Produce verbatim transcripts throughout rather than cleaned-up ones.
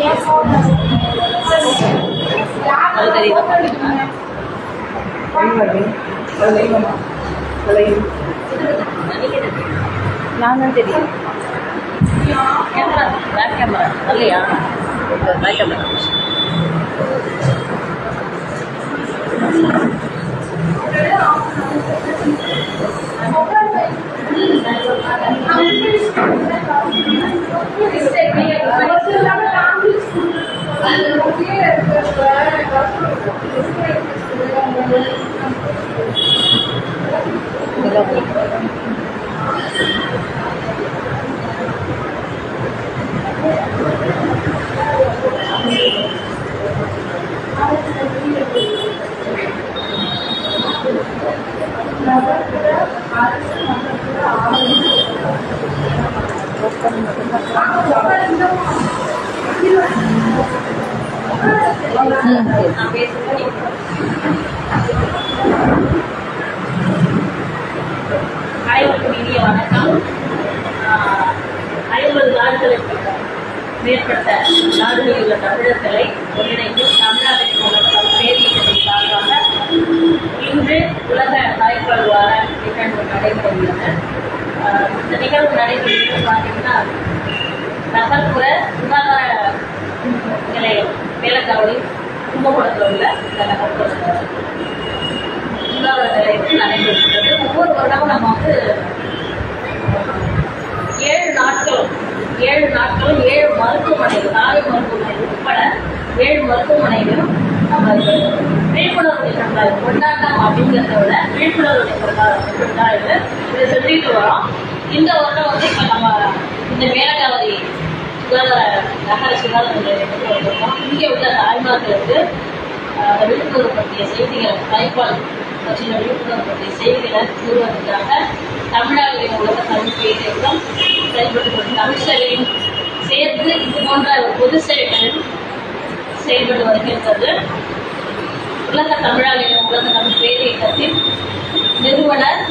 அது தெரியுதா பார்த்தீங்கன்னா நான் தான் தெரியும் கேமரா பேக் கேமரா இல்லையா பேக் கேமரா அனைவருக்கும் இனிய வணக்கம். ஐம்பது நாடுகளுக்கு மேற்பட்ட நாடுகளில் உள்ள தமிழர்களை ஒன்றிணைந்து தமிழ்நாட்டில் உள்ள பேரியக்கத்தின் சார்பாக இன்று உலக தாய்ப்பால் வார நிகழ்வு நடைபெற உள்ளது. இந்த நிகழ்வு நடைபெறுவது பார்த்தீங்கன்னா நகர்ப்புற சுகாதார நிலையம் வேலக்காவடி கும்பகோணத்தில் உள்ள இந்த நகர்ப்புற சுகாதார நிலையத்தில் நடைபெறுகிறது. ஒவ்வொரு வருடமும் நம்ம வந்து ஏழு நாட்களும் ஏழு நாட்களும் ஏழு மருத்துவமனைகள் தாய் மருத்துவமனை உட்பட ஏழு மருத்துவமனைகளும் நம்ம விழிப்புணர்வு நிகழ்ந்தால் கொண்டாட்டம் அப்படிங்கிறத விட விழிப்புணர்வு நிகழ்ந்தால் இதை சொல்லிட்டு வரோம். இந்த வருடம் வந்து இப்போ நம்ம இந்த மேலக்காவதி சுகாதார நகர சுகாதார நிலையத்துக்கு வந்திருக்கோம். இங்கே உள்ள தாய்மார்களுக்கு அந்த விழிப்புணர்வு பற்றிய செய்திகளை தாய்ப்பால் பற்றின விழிப்புணர்வு பற்றிய செய்திகளை கூறுவதற்காக தமிழ்நாட்டில் உலக தமிழ் பேரியக்கம் செயல்பட்டு கொண்டு தமிழ் சேவையும் சேர்த்து இது போன்ற பொது சேவைகள் செயல்பட்டு வருகின்றது. உலக தமிழாளிகள் உலக தமிழ் பேரியக்கத்தின் நிறுவனர்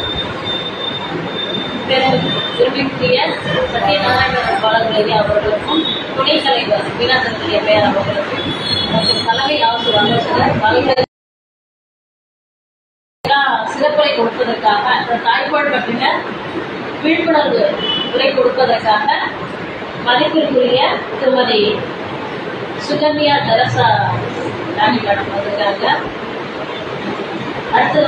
விரும்பிய சத்யநாராயண பாலகுலையா அவர்களுக்கும் துணைத் தலைவர் மீனாசந்திரிய பெயர் அவர்களுக்கும் மற்றும் தலைமை ஆசிரியர் ஆலோசகர் பல்வேறு சிறப்புரை கொடுப்பதற்காக அந்த தாய்ப்பால் பற்றின விழிப்புணர்வு உரை கொடுப்பதற்காக மதிப்பிற்குரிய திருமதி சுகன்யா தரசா ராணி மேடம் வந்திருக்காங்க. அடுத்தது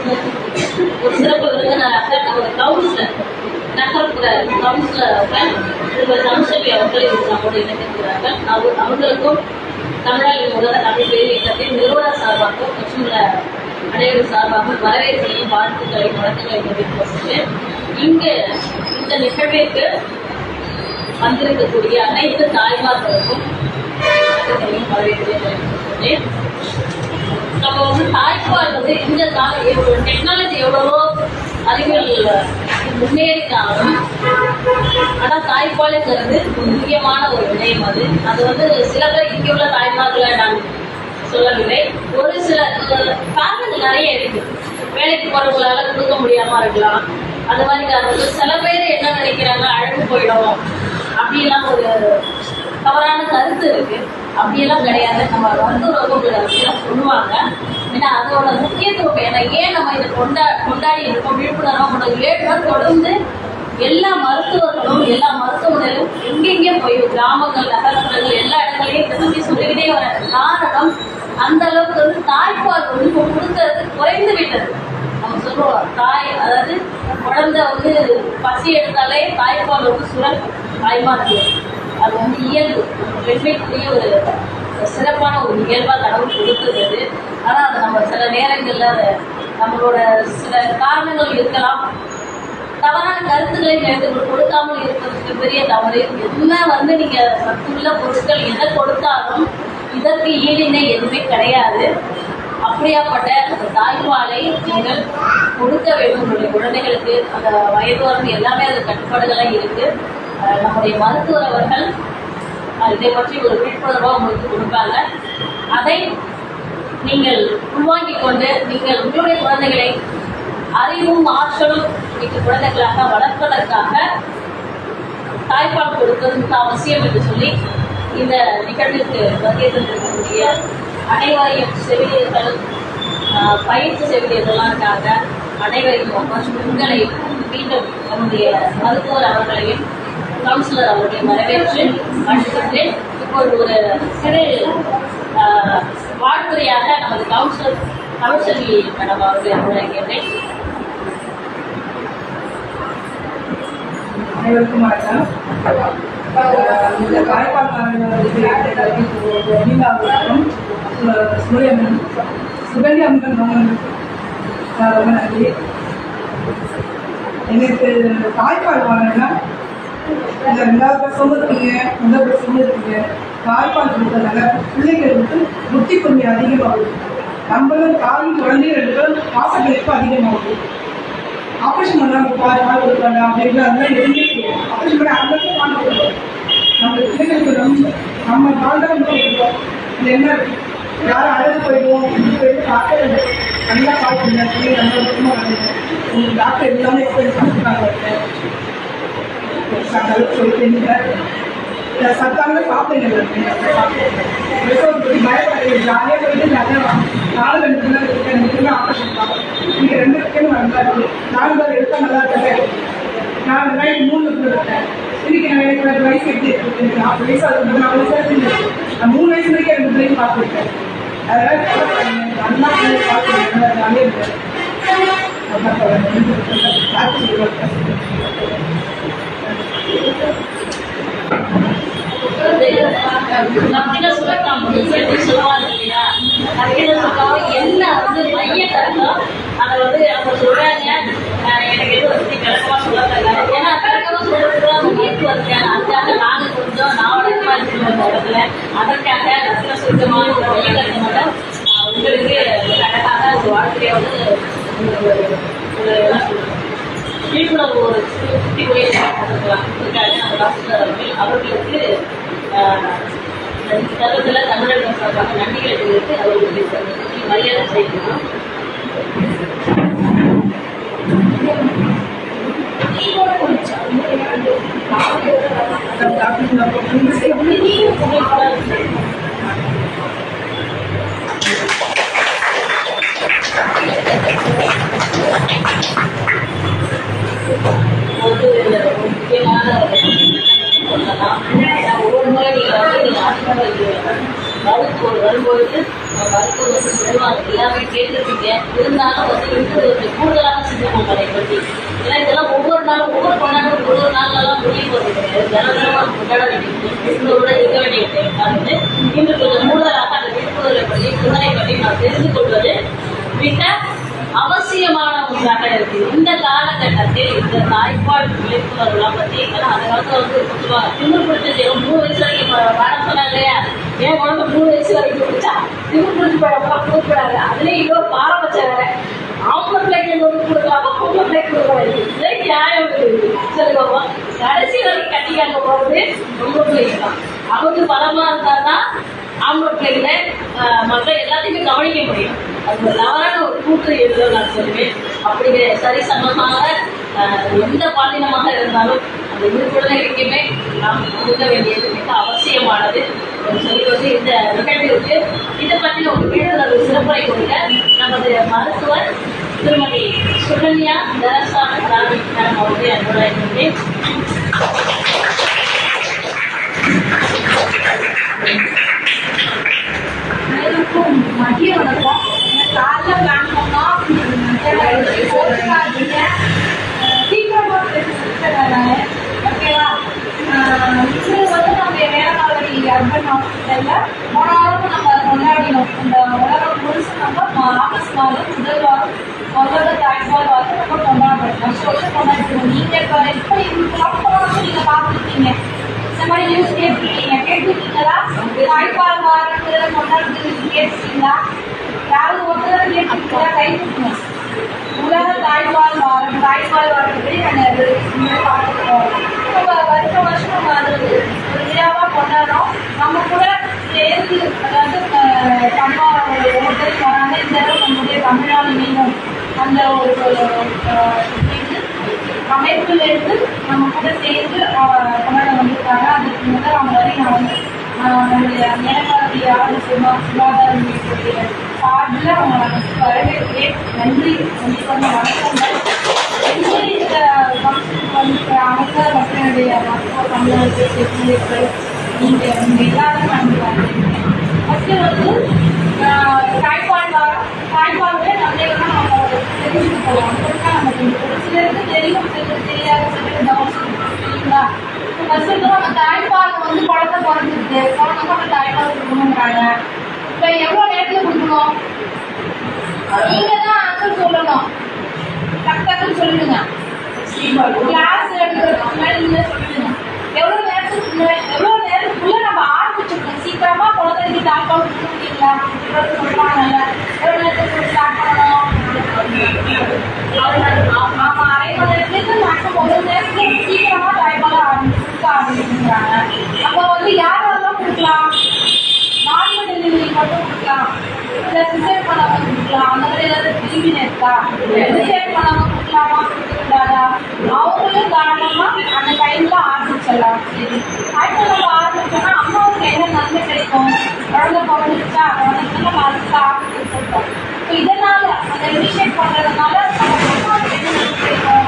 ஒரு சிறப்பு விருந்தினராக ஒரு கவுன்சிலர் நகர்ப்புற கவுன்சிலர் திருமதி தமிழ்செல்வி அவர்களை நம்மோடு இணைந்திருக்கிறார்கள். அவர் அவர்களுக்கும் தமிழ்நாட்டில் உலக தமிழ் பேரியக்கத்தின் நிறுவனர் சார்பாக மற்றும் அனைவரும் சார்பாக வரவேற்பையும் வாழ்த்துக்களை வழக்குகளை தெரிவித்து இங்கு இந்த நிகழ்விற்கு வந்திருக்கக்கூடிய அனைத்து தாய்மார்களுக்கும் வரவேற்பையும் தெரிவித்துள்ளேன். நம்ம வந்து தாய்ப்பால் வந்து இந்த டெக்னாலஜி எவ்வளவோ அறிவியல் முன்னேறினாலும் ஆனால் தாய்ப்பாலுங்கிறது ஒரு முக்கியமான ஒரு விடயம். அது அது வந்து சில பேர் இங்கே உள்ள தாய்மார்களை நான் சொல்லவில்லை. ஒரு சில காரணங்கள் நிறைய இருக்கு. வேலைக்கு போறவங்களால கொடுக்க முடியாம இருக்கலாம். அந்த மாதிரி காரணங்கள் சில பேர் என்ன நினைக்கிறாங்க, அழகு போயிடும் அப்படியெல்லாம் ஒரு தவறான கருத்து இருக்கு. அப்படியெல்லாம் கிடையாது. நம்ம மருத்துவ வகுப்புகள் சொல்லுவாங்க. ஏன்னா அதோட முக்கியத்துவம் ஏன்னா ஏன் நம்ம இதை கொண்டா கொண்டாடி இருக்கோம் விழிப்புணர்வா கொண்டு ஏழு நாள் தொடர்ந்து எல்லா மருத்துவர்களும் எல்லா மருத்துவமனைகளும் எங்கெங்கே போய் கிராமங்கள் நகரங்கள் எல்லா இடங்களையும் இதை பற்றி சொல்லிக்கிட்டே வர காரணம் அந்த அளவுக்கு வந்து தாய்ப்பால் வந்து கொடுக்கறது குறைந்து விட்டது. நம்ம சொல்லுவோம் தாய் அதாவது குழந்தை வந்து பசி எடுத்தாலே தாய்ப்பால் வந்து சுரக்கும் தாய்மாருக்கு. அது வந்து இயல்பு பெண்மைக்குரிய ஒரு சிறப்பான ஒரு இயல்பாக கடவுள் கொடுத்துருது. ஆனால் அது நம்ம சில நேரங்களில் அதை நம்மளோட சில காரணங்கள் இருக்கலாம். தவறான கருத்துக்களை எடுத்து கொடுக்காமல் இருக்கிறதுக்கு பெரிய தவறு. என்ன வந்து நீங்க சத்துள்ள பொருட்கள் எதை கொடுத்தாலும் இதற்கு ஈடிணை எதுவுமே கிடையாது. அப்படியாப்பட்ட அந்த தாய்ப்பாலை நீங்கள் கொடுக்க வேண்டும். உங்களுடைய குழந்தைகளுக்கு அந்த வயது வரம்பு எல்லாமே அது கட்டுப்பாடுகளாக இருக்கு. நம்முடைய மருத்துவர் அவர்கள் இதை பற்றி ஒரு விழிப்புணர்வாக உங்களுக்கு கொடுப்பாங்க. அதை நீங்கள் உள்வாங்கிக் கொண்டு நீங்கள் உங்களுடைய குழந்தைகளை அறிவும் ஆற்றலும் மிக்க குழந்தைகளாக வளர்ப்பதற்காக தாய்ப்பால் கொடுப்பது மிக அவசியம் என்று சொல்லி இந்த நிகழ்வுக்கு வருகை தந்திருக்கக்கூடிய அனைவரையும் செவிலியர்கள், பயிற்சி செவிலியர்கள்லாம் இருக்காங்க, அனைவரையும் மற்றும் உங்களை மீண்டும் நம்முடைய மருத்துவர் அவர்களையும் கவுன்சிலர் அவர்களையும் வரவேற்று வாழ்த்துகின்றேன். இப்போது ஒரு சிறு வாழ்த்துறையாக நமது கவுன்சிலர் கவுன்சிலி மேடம் அவர்களை வழங்குகின்றேன். அனைவருக்கும் வணக்கம். இந்த தாய்ப்பால் அவர்களுக்கும் சுகன்யா அம்மன் ரொம்ப நன்றி. எனக்கு தாய்ப்பால் வாங்கினா இந்த ரெண்டாவது பிரசவம் இருக்கீங்க, முதல் பிரசவம் இருக்கீங்க, தாய்ப்பால் கொடுத்ததுனால பிள்ளைகளுக்கு புத்தி கொஞ்சம் அதிகமாகுது. நம்மளும் தாயும் குழந்தையும் ரெண்டு பேரும் பாசப்பிழைப்பு அதிகமாகுது. ஆப்ரேஷன் பண்ணாங்க பால் பால் கொடுப்பாங்க அப்படின்லாம் எதுவுமே கிடையாது. ஆப்ரேஷன் பண்ணி அவங்களுக்கே பால் கொடுக்கணும். நம்ம பிள்ளைகளுக்கு ரொம்ப நம்ம பால் தான் ரொம்ப கொடுப்போம். இது என்ன யாரும் அழகு போயிடுவோம் இப்படி போயிட்டு டாக்டர் நல்லா பால் கொடுங்க பிள்ளைங்க ரொம்ப சுத்தமாக பண்ணுங்க. உங்களுக்கு டாக்டர் எல்லாமே எக்ஸ்பீரியன்ஸ் கொடுத்துருக்காங்க. சொல்லிட்டு சத்தான சாப்பிடுங்க. பயப்படாது, ஜாலியாக போயிட்டு நிறையா நாலு ரெண்டு நாள் இருக்கேன். முக்கியமே ஆப்ரேஷன் தான். நீங்கள் ரெண்டு பேரும் நல்லா இருக்கு. நாலு பேர் எடுத்தா நல்லா இருக்கேன். நான் ரெண்டாயிரத்தி மூணு இருக்கேன். இன்னைக்கு நான் எனக்கு வயசு எப்படி இருக்கு? நாற்பது வயசு அது நாலு வயசு நான் மூணு வயசு வரைக்கும் ரெண்டு பிள்ளைங்க பார்த்துருக்கேன். அதனால நல்லா பார்த்துருக்கேன். ஜாலியாக இருக்கேன். நவீன சுகத்தாம் சொல்லுவாங்க இல்லையா, நவீன சுகம் என்ன வந்து மைய கருத்தோ அதை வந்து அவங்க சொல்றாங்க. எனக்கு எது வந்து விளக்கமா சொல்ல தெரியல. ஏன்னா விளக்கமா சொல்றதுக்கு அவங்க கேட்டு வந்திருக்காங்க. அதுக்காக நாங்க கொஞ்சம் நாவடக்கமா இருக்கிற இடத்துல அதற்காக நவீன சுத்தமான ஒரு மைய கருத்தை மட்டும் உங்களுக்கு அழகாக ஒரு வாழ்க்கையை வந்து ஒரு என்ன சொல்றது விழிப்புணர்வு ஒரு சுற்றி போய் கொடுக்கலாம். அதுக்காக நம்ம டாக்டர் அவர்கள் அவர்களுக்கு தருவதில் தமிழக சார்பாக நன்றிகளை தெரிவித்து அவர்களுக்கு மரியாதை செய்யணும். முக்கியமான ஒவ்வொரு முறை நீங்கள் வந்து நீங்கள் ஆசிரியர் மருத்துவர் வரும்பொழுது மருத்துவர் வந்து சொல்லுவாங்க, எல்லாமே கேட்டிருப்பீங்க. இருந்தாலும் வந்து இன்னும் கொஞ்சம் கூடுதலாக சிந்திப்போம் அதை பற்றி. ஏன்னா இதெல்லாம் ஒவ்வொரு நாளும் ஒவ்வொரு கொண்டாடும் ஒவ்வொரு நாளெல்லாம் முடிய போகிறது கிடையாது. தினமும் கொண்டாட வேண்டியது விழிப்புணர்வோட இருக்க வேண்டிய டைம் இன்று கொஞ்சம் கூடுதலாக அந்த விழிப்புணர்வை பற்றி சிந்தனை பற்றி நான் தெரிந்து கொள்வது மிக அவசியமான ஒன்றாக இருக்குது. இந்த காலகட்டத்தில் இந்த தாய்ப்பால் விழிப்புணர்வுலாம் பற்றி ஏன்னா அந்த காலத்தில் வந்து சொல்லுவாங்க திமிர் பிடிச்சி செய்யும். மூணு வயசு வரைக்கும் படம் சொன்னாங்க இல்லையா, ஏன் குழந்தை மூணு வயசு வரைக்கும் பிடிச்சா திமிர் பிடிச்சி படம்லாம் கொடுக்குறாங்க. அதுலேயும் இன்னொரு பாரபட்சம் வேற, ஆம்பளை பிள்ளைகள் வந்து கொடுக்கலாமா பொம்பளை பிள்ளை கொடுக்கலாம். இதே நியாயம் இருக்குது. சரி பாப்பா, கடைசி வரைக்கும் கட்டிக்காங்க போகிறது பொம்பளை பிள்ளைங்க தான். அவங்க பலமாக இருந்தால் தான் ஆம்பளை பிள்ளைகளை மற்ற எல்லாத்தையுமே கவனிக்க முடியும். அது ஒரு தவறான ஒரு கூற்று எழுத நான் சொல்லுவேன். அப்படிங்கிற சரிசமமாக எந்த பாலினமாக இருந்தாலும் அந்த இரு குழந்தைகளுக்குமே நாம் கொடுக்க வேண்டியது மிக அவசியமானது சொல்லுவது. இந்த நிகழ்விற்கு இதை பற்றி ஒரு விழிப்புணர்வு சிறப்புரை கொடுக்க நமது மருத்துவர் திருமதி சுகன்யா தரசாமி மேடம் அவர்களை அன்போடு இருக்கின்றேன். அனைவருக்கும் மதிய வணக்கம். காலைல பிளான் பண்ணோம் சீக்கிரமா ஓகேவா. இது வந்து நம்ம வேளாண்மை அர்பன் ஹாஸ்பிட்டல்ல போனாலும் நம்ம அதை கொண்டாடினோம். இந்த உலகம் முழுசு நம்ம ஆகஸ்ட் மாதம் முதல் வாரம் உலக தாய்ப்பால் வாரம் நம்ம கொண்டாடுறோம். வருஷம் வருஷம் கொண்டாடிடுவோம். நீங்க இப்போ இப்போ ப்ராப்பராக நீங்க பார்த்துருக்கீங்க, இந்த மாதிரி நியூஸ் கேட்டிருக்கீங்க கேட்டிருக்கீங்களா? தாய்ப்பால் வாரத்துல கொண்டாடுறது கேட்டிருக்கீங்களா? யாராவது ஒருத்தர் கேட்டிருக்கீங்களா? கை கொடுக்கணும். உலக தாய்ப்பால் வாரம் தாய்ப்பால் வாரத்துக்கு நாங்கள் பார்த்துருக்கோம். நம்ம வருஷம் வருஷம் நம்ம அது ஒரு விழாவாக கொண்டாடுறோம். நம்ம கூட சேர்ந்து அதாவது அம்மா ஒருத்தர் வராங்க. இந்த தடவை நம்முடைய தமிழ்நாடு மீண்டும் அந்த ஒரு அமைப்பிலிருந்து நம்ம கூட சேர்ந்து கொண்டாட வந்திருக்காங்க. அதுக்கு முதல் அவங்க வரையும் நான் வந்து நம்மளுடைய நேரக்காரருடைய ஆலோசனை சுகாதார நிலையத்துடைய சார்பில் அவங்க நமக்கு வரவேற்கிறேன். நன்றி. உங்களுக்கு வந்து வணக்கங்கள். இந்த ஃபங்க்ஷனுக்கு வந்து அமைச்சர் மற்றும் என்னுடைய மருத்துவ தமிழர்கள் செக்யூரிட்டிகள் நீங்கள் நீங்கள் எல்லாரும் நன்றி வரவேற்கிறேன். ஃபஸ்ட்டு வந்து தாய்ப்பால் வாரம் தாய்ப்பாலுமே நம்மளா நம்ம தெரிஞ்சுட்டு போவோம். அப்படின்னா நமக்கு ஒரு சிலருக்கு தெரியும், சிலருக்கு தெரியாது, சிலருக்கு டவுட்ஸ் சரிங்களா? ஃபஸ்ட்டு நம்ம தாய்ப்பால் வந்து குழந்தை பிறந்துருக்கு, குழந்தை நம்ம தாய்ப்பால் கொடுக்கணுங்கிறாங்க. இப்போ எவ்வளோ நேரத்தில் கொடுக்கணும்? நீங்கள் தான் ஆன்சர் சொல்லணும். டக்கு டக்குன்னு சொல்லிடுங்க. கிளாஸ் எடுக்கிறதுக்கு முன்னாடி நீங்கள் சொல்லிடுங்க. எவ்வளோ நேரத்துக்கு முன்னாடி எவ்வளோ நேரத்துக்குள்ளே நம்ம ஆரம்பிச்சிருக்கோம். சீக்கிரமாக குழந்தைக்கு தாய்ப்பால் கொடுக்க முடியுங்களா? சொல்லுவாங்கல்ல, எவ்வளோ நேரத்துக்கு ஸ்டார்ட் பண்ணணும்? ஆமாம், அரை மணி நேரத்துக்கு மேக்ஸிமம் ஒரு நேரத்துக்கு சீக்கிரமாக தாய்ப்பால் ஆரம்பிச்சு கொடுக்க ஆரம்பிச்சுக்கிறாங்க. அப்போ வந்து யாரெல்லாம் கொடுக்கலாம்? நார்மல் டெலிவரி மட்டும் கொடுக்கலாம், இல்லை சிசேர் பண்ணாமல் கொடுக்கலாம், அந்த மாதிரி ஏதாவது பிரிவினை இருக்கா? சிசேர் பண்ணாமல் கொடுக்கலாமா, கொடுக்கக்கூடாதா? அவங்களும் தாராளமாக அந்த டைமில் ஆரம்பிச்சிடலாம். சரி, அடுத்து நம்ம ஆரம்பிச்சோம்னா அம்மாவுக்கு என்ன நன்மை கிடைக்கும்? குழந்தை பிறந்துச்சா, குழந்தைக்கு நம்ம அதுக்கு ஆரம்பிச்சு சொல்கிறோம். இப்போ இதனால் அந்த இனிஷியேட் பண்ணுறதுனால நம்ம அம்மாவுக்கு என்ன நன்மை கிடைக்கும்?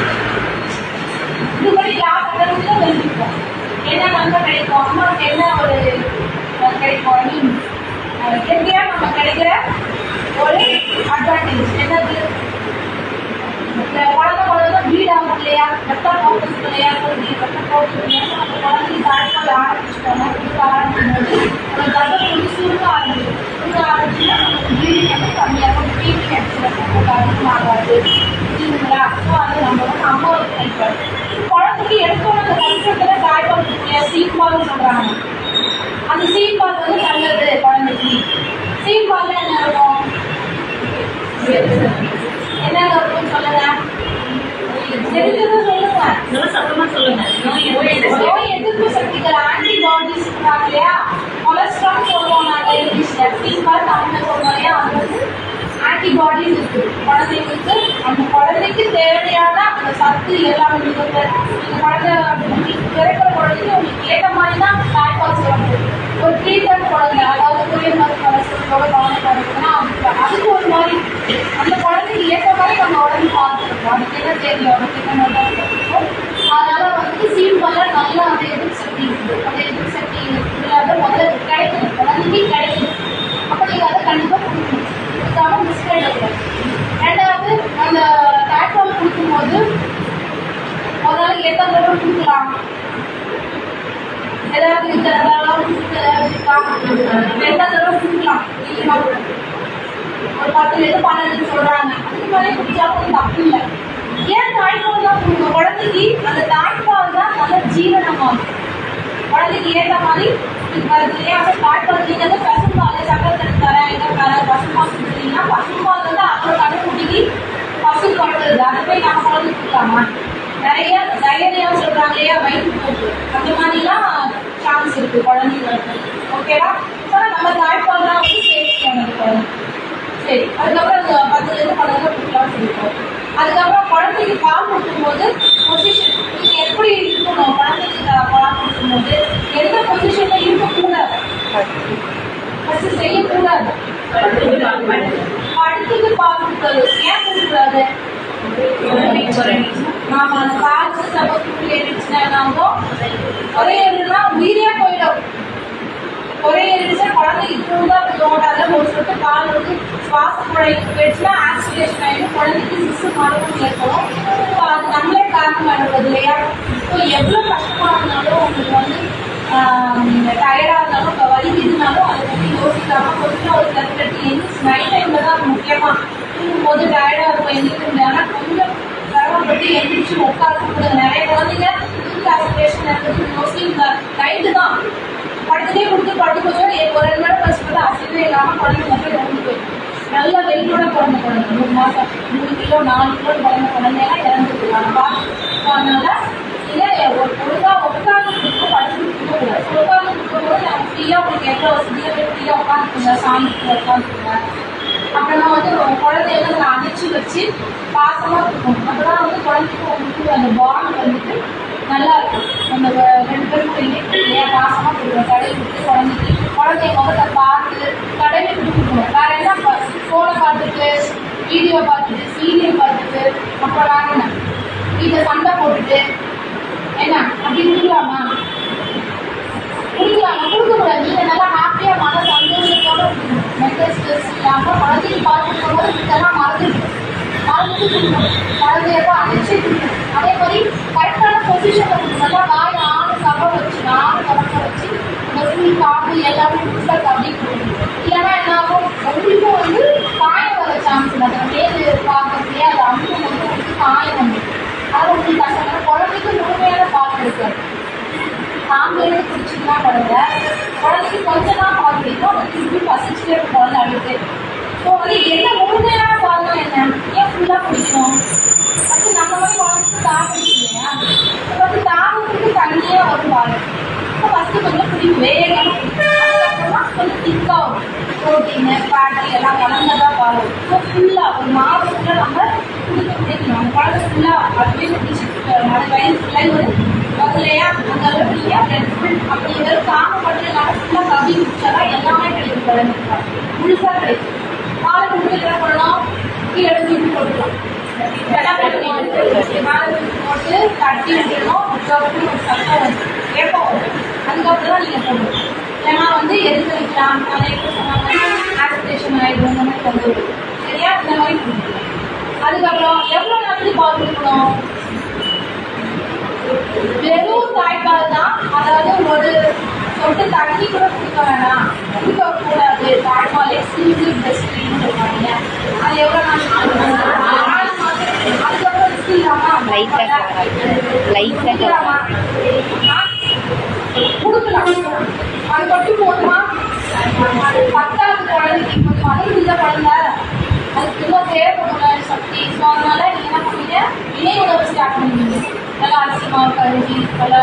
இதுபடி கிளாஸ் அட்டன்ஸில் தெரிஞ்சுப்போம். என்ன நன்மை கிடைக்கும், அம்மாவுக்கு என்ன ஒரு கிடைக்கும், ஐ மீன் இயற்கையாக நம்ம கிடைக்கிற ஒரு அட்வான்டேஜ் என்னது? குழந்தை குழந்தை வீடு ஆகும் இல்லையா, ரத்தம் போக்குறது இல்லையா, ரத்தம் போக்குறது இல்லையா, நம்ம குழந்தைக்கு தாய்ப்பால் ஆரம்பிச்சுட்டோம்னா கொடுக்க ஆரம்பிக்கும்போது நம்ம கர்ப்பம் வந்து சுருக்க ஆரம்பிக்கும். சுருக்க ஆரம்பிச்சுன்னா நமக்கு வீடு வந்து கம்மியாகும், வீடு கிடைச்சிடும், அதிகமாகாது இல்லைங்களா? ஸோ அது நம்ம வந்து அம்மாவுக்கு கிடைப்பாரு. குழந்தைக்கு எடுக்கணும் அந்த கஷ்டத்தில் தாய்ப்பால் இல்லையா, சீப்பால்னு சொல்கிறாங்க. அந்த சீப்பால் வந்து நல்லது குழந்தைக்கு. சீப்பால் என்ன இருக்கும்? என்ன இருக்கும்னு சொல்லுங்க. தெரிஞ்சது சொல்லுங்க. நோய் எதிர்ப்பு சக்திகள் ஆன்டிபாடிஸ் இருக்காங்க இல்லையா, கொலஸ்ட்ரால் சொல்லுவோம் நாங்கள் இங்கிலீஷ்ல, சீப்பால் தமிழ்ல சொல்றோம் இல்லையா, அது வந்து ஆன்டிபாடிஸ் இருக்கு குழந்தைங்களுக்கு. அந்த குழந்தைக்கு தேவையான அந்த சத்து எல்லாமே இருக்கு. இந்த குழந்தை பிறக்கிற குழந்தைக்கு உங்களுக்கு ஏற்ற மாதிரி தான் தாய்ப்பால் சொல்லணும். ஒரு ட்ரீட்மெண்ட் குழந்தை, அதாவது குளிர் மருந்து கொலஸ்ட்ராலோட குழந்தை பிறகுன்னா அதுக்கு ஒரு மாதிரி அந்த குழந்தைக்கு ஏற்ற மாதிரி நம்ம உடம்பு பார்த்துருக்கோம். அதுக்கு என்ன தெரியும், அதுக்கு என்ன நல்லா இருக்கும். அதனால வந்து சீப்பால நல்லா அந்த எதிர்ப்பு சக்தி இருக்குது. அந்த எதிர்ப்பு சக்தி இல்லாத முதல்ல கிடைக்குது, குழந்தைக்கு கிடைக்குது. அப்போ நீங்கள் அதை கண்டிப்பாக கொடுக்கணும். கொடுக்காம மிஸ் பண்ணிடக்கூடாது. ரெண்டாவது, அந்த தாய்ப்பால் கொடுக்கும்போது ஒரு நாளைக்கு எத்தனை தடவை கொடுக்கலாம்? ஏதாவது இந்த ஏதாவது இருக்கா? எத்தனை தடவை கொடுக்கலாம்? ஒரு பத்துலேருந்து பன்னெண்டு சொல்றாங்க. அதுக்கு மேலே குடிச்சாலும் தப்பு இல்லை. ஏன் தாய்ப்பால் தான் கொடுக்கணும்? குழந்தைக்கு அந்த தாய்ப்பால் தான் நல்ல ஜீவனமாகும். குழந்தைக்கு ஏற்ற மாதிரி வருது இல்லையா? அந்த தாய்ப்பால் நீங்கள் வந்து பசும்பால் சக்கரை தண்ணி தரேன், என்ன தரேன், பசும்பால் கொடுத்தீங்கன்னா பசும்பால் வந்து அதோட கடைக்குட்டிக்கு பசு படுறது. அதை போய் நம்ம குழந்தை கொடுக்கலாமா? நிறைய தைரியா சொல்றாங்க இல்லையா, வயிற்று போக்கு அந்த மாதிரிலாம் சான்ஸ் இருக்கு குழந்தைங்களுக்கு. ஓகேவா? ஸோ நம்ம தாய்ப்பால் தான் வந்து சேஃப்டியானது குழந்தை. சரி, அதுக்கப்புறம் அந்த பத்துலேருந்து பன்னெண்டு கொடுக்கலாம் சொல்லியிருக்கோம். அதுக்கப்புறம் குழந்தைக்கு பால் கொடுக்கும்போது பொசிஷன் நீங்கள் எப்படி இருக்கணும்? குழந்தைக்கு பால் கொடுக்கும்போது எந்த பொசிஷன்ல இருக்கக்கூடாது, ஃபர்ஸ்ட் செய்யக்கூடாது. படுத்துக்கு பால் கொடுக்குறது ஏன் கொடுக்கூடாது? ஆமா, அந்த பால் சப்போஸ் ஏறிடுச்சுனாலும் ஒரே ஏறினா உயிரே போயிடும். ஒரே ஏறிடுச்சா குழந்தை இப்போதான் ஓடாத ஒரு சொட்டு பால் வந்து சுவாச குழாய்க்கு போயிடுச்சுன்னா ஆக்சிடேஷன் ஆகிடும், குழந்தைக்கு சிசு மரணம் ஏற்படும். ஸோ அது நம்மளே காரணம் ஆகிடுறது இல்லையா? ஸோ எவ்வளோ கஷ்டமா இருந்தாலும் உங்களுக்கு வந்து டயர்டாக இருந்தாலும் இப்போ வலி இருந்தாலும் அதை பற்றி யோசிக்காம கொஞ்சம் ஒரு செல்ஃப் கட்டி எந்த நைட் டைமில் தான் முக்கியமாக தூங்கும்போது டயர்டாக இருக்கும், எந்திரிக்க முடியாது. கொஞ்சம் சிரமப்பட்டு எந்திரிச்சு உட்காந்து கொடுங்க. நிறைய குழந்தைங்க ஆக்சிடேஷன் இருக்கிறது மோஸ்ட்லி இந்த நைட்டு தான் படுத்துட்டே கொடுத்து படுத்து போச்சோம். ஒரு ரெண்டு நாள் கஷ்டப்பட்டு அசைவே இல்லாமல் குழந்தை மட்டும் இறந்து போயிடும். நல்ல வெயிட்டோட பிறந்த குழந்தை, மூணு மாதம் மூணு கிலோ நாலு கிலோ பிறந்த குழந்தையெல்லாம் இறந்துருக்காங்க. பார்த்து அதனால இல்லை ஒரு ஒழுங்காக உட்காந்து கொடுத்து படுத்து கொடுக்கக்கூடாது. உட்காந்து கொடுக்கும்போது நம்ம ஃப்ரீயாக உங்களுக்கு எவ்வளோ வசதியாக ஃப்ரீயாக உட்காந்துக்குங்க, சாமிக்கு உட்காந்துக்குங்க. அப்புறமா வந்து குழந்தைய வந்து அணைச்சி வச்சு பாசமாக இருக்கணும். அப்போதான் வந்து குழந்தைக்கு உங்களுக்கு அந்த பாண்ட் வந்துட்டு நல்லா இருக்கும். நம்ம ரெண்டு பேரும் இல்லையா பாசமாக கொடுக்கணும். கடை விட்டு குழந்தைக்கு குழந்தைய முதல்ல பார்த்து கடையை விட்டு கொடுக்கணும். வேற என்ன ஃபோனை பார்த்துட்டு வீடியோ பார்த்துட்டு சீரியல் பார்த்துட்டு அப்புறம் வேற என்ன வீட்டில் சண்டை போட்டுட்டு என்ன அப்படி கொடுக்கலாமா? கொடுக்கலாமா? கொடுக்கக்கூடாது. நீங்கள் நல்லா ஹாப்பியாக மன சந்தோஷத்தோட இருக்கணும். மென்டல் ஸ்ட்ரெஸ் இல்லாமல் குழந்தைக்கு பார்த்துக்கும் போது இதெல்லாம் மறந்துட்டு மறந்துட்டு கொடுக்கணும். குழந்தையப்போ அணைச்சி கொடுக்கணும். அதே மாதிரி கரெக்டான பொசிஷனில் கொடுக்கணும். நல்லா வாய் ஆணு கவலை வச்சு நாலு கவலை வச்சு இந்த ஸ்கூல் காப்பு எல்லாமே புதுசாக அப்படி கொடுக்கணும். இல்லைன்னா என்ன ஆகும், உங்களுக்கும் வந்து காயம் வர சான்ஸ் இல்லை. அந்த மேல் பார்க்கறதுலேயே அது அமுகம் வந்து உங்களுக்கு காயம் வந்துடும். அது உங்களுக்கு கஷ்டம். குழந்தைக்கு முழுமையான பால் இருக்காது. நாங்களே குடிச்சுன்னா குழந்தை குழந்தைக்கு கொஞ்சம் தான் பால் கிடைக்கும். அது திருப்பி பசிச்சுட்டே இருக்கும் குழந்தை அழுது. ஸோ வந்து என்ன முழுமையான பால்னா என்ன, ஏன் ஃபுல்லாக குடிக்கணும்? அது நம்ம மாதிரி குழந்தைக்கு தாகம் இல்லையா? இப்போ வந்து தாகத்துக்கு தண்ணியாக வரும் பால். இப்போ ஃபஸ்ட்டு கொஞ்சம் குடிக்கும் வேகமாக குடிக்கும். அதுக்கப்புறமா கொஞ்சம் திக்காக வரும். ப்ரோட்டீனு ஃபேட்டு எல்லாம் கலந்ததாக பால் வரும். ஸோ ஃபுல்லாக ஒரு மாவு ஃபுல்லாக நம்ம குடிக்க குடிக்கணும். அந்த குழந்தை ஃபுல்லாக அதுவே குடிச்சு அது வயது ஃபுல்லாக ஒரு இல்லையா அந்த அளவுக்கு நீங்கள் அப்படிங்கிறது தாமப்பட்டதுனால ஃபுல்லாக கவி குடிச்சாதான் எல்லாமே கிடைக்கும். குழந்தைக்கு முழுசாக கிடைக்கும். பாலை கொடுத்து என்ன பண்ணணும், கீழே தூக்கி போட்டுக்கலாம். மேலே தூக்கி போட்டு தட்டி விட்டுணும். அதுக்கப்புறம் ஒரு சத்தம் வரும், ஏப்போ வரும். அதுக்கப்புறம் தான் நீங்கள் போடணும். ஏன்னா வந்து எது வைக்கலாம் அதை எப்படி சொன்னாங்க ஆக்சிடேஷன் ஆகிடும். இந்த மாதிரி கொண்டு வரும். சரியா? இந்த மாதிரி கொடுக்கணும். அதுக்கப்புறம் எவ்வளோ நாளைக்கு பால் கொடுக்கணும்? வெறும் தாய்ப்பால் தான். அதாவது ஒரு சொட்டு தண்ணி கூட கொடுக்க வேணாம், கொடுக்க கூடாது. தாய்ப்பால் எக்ஸ்க்ளூசிவ் பெஸ்ட்ன்னு சொல்லுவாங்க. அது எவ்வளோ நாள் அதுக்கப்புறம் இல்லாமா கொடுக்கலாம். அது மட்டும் போதுமா? பத்தாவது குழந்தைக்கு கொஞ்சம் அழுகுள்ள குழந்தை அதுக்கு இன்னும் தேவைப்படுற சக்தி. ஸோ அதனால நீங்க என்ன பண்ணுவீங்க, இணை உணவு ஸ்டார்ட் பண்ணுவீங்க. நல்லா அரிசி மாவு கழுவி நல்லா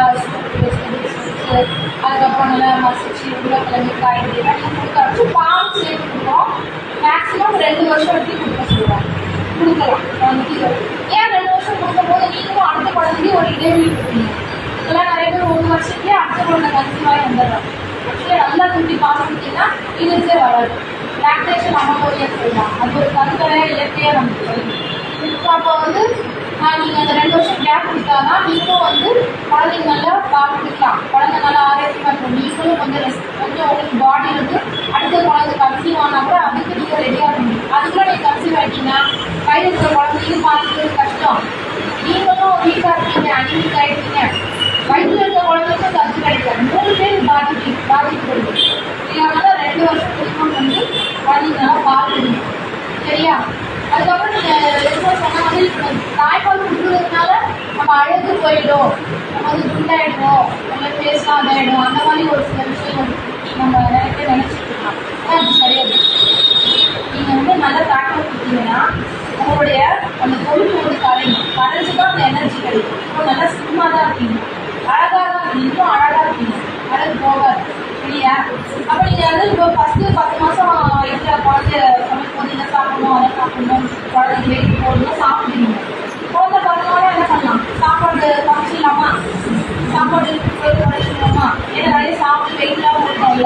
அதுக்கப்புறம் நல்லா மசிச்சு உருளைக்கிழங்கு காய்கறி எல்லாம் நீங்கள் கொடுக்க ஆரம்பிச்சு பால் சேர்த்து கொடுப்போம். மேக்ஸிமம் ரெண்டு வருஷம் வரைக்கும் கொடுக்க சொல்லுவாங்க. கொடுக்கலாம் குழந்தைக்கு. ஏன் ரெண்டு வருஷம் கொடுக்கும் போது நீங்களும் அடுத்த குழந்தைக்கு ஒரு இடைவெளி கொடுப்பீங்க. இதெல்லாம் நிறைய பேர் ஒரு வருஷத்துலேயே அடுத்த குழந்தை கன்சீவாகி வந்துடுறாங்க. ஆக்சுவலி நல்லா தூக்கி பால் கொடுத்தீங்கன்னா இதுக்கே வராது. லாக்டேஷன் நம்ம போய் சொல்லலாம். அது ஒரு கருத்தரையாக இயற்கையாக நமக்கு சொல்லுங்க. இப்போ அப்போ வந்து நீங்கள் அந்த ரெண்டு வருஷம் கேப் கொடுத்தாதான் நீங்களும் வந்து குழந்தைங்க நல்லா பால் கொடுக்கலாம். குழந்தை நல்லா ஆரோக்கியமாக இருக்கும். நீங்களும் கொஞ்சம் ரெஸ்ட் கொஞ்சம் உங்களுக்கு பாடி வந்து அடுத்த குழந்தை கன்சீவ் ஆனால் கூட அதுக்கு நீங்கள் ரெடியாக இருக்கணும். அதுக்குள்ள நீங்கள் கன்சீவ் ஆகிட்டீங்கன்னா கையில் இருக்கிற குழந்தையும் பார்த்துக்கிறது கஷ்டம். நீங்களும் வீக்காக இருக்கீங்க, அனிமிக் ஆகிட்டீங்க. வயிற்றில் இருக்க குழந்தைக்கும் சத்து கிடைக்காது. மூணு பேர் பாதிப்பு பாதிக்கப்படுது. இதனால ரெண்டு வருஷம் வரைக்கும் வந்து குழந்தைங்க நல்லா பால் கொடுக்கணும். சரியா? அதுக்கப்புறம் நீங்கள் எதுவும் சொன்ன மாதிரி தாய்ப்பால் கொடுக்குறதுனால நம்ம அழகு போயிடும், நம்ம வந்து குண்டாயிடுவோம், நம்ம பேசலாம் அதாயிடும். அந்த மாதிரி ஒரு சில விஷயம் நம்ம நிறைய பேர் நினச்சிட்டு இருக்கோம். அது கிடையாது. நீங்கள் வந்து நல்ல தாய்ப்பால் கொடுத்தீங்கன்னா உங்களுடைய அந்த கொழுப்பு வந்து கரையும். கரைஞ்சி தான் அந்த எனர்ஜி கிடைக்கும். இப்போ நல்லா சும்மா தான் இருக்கீங்க, அழகாக தான் இருக்கீங்க, இன்னும் அழகாக இருக்கீங்க, அழகு போகாது. இல்லையா? அப்போ நீங்கள் வந்து இப்போ ஃபஸ்ட்டு பத்து மாதம் இருக்கிற குழந்தைய சமைக்கும் போது என்ன சாப்பிடணும் அதை சாப்பிடணும் குழந்தைக்கு வெயிட் போடணும் சாப்பிடுவீங்க. குழந்தை பிறந்தோட என்ன பண்ணலாம், சாப்பாடு சமைச்சிடலாமா, சாப்பாடு குறைச்சிடலாமா, ஏன்னா நிறைய சாப்பிட்டு வெயிட்லாம் இருக்கோம்ல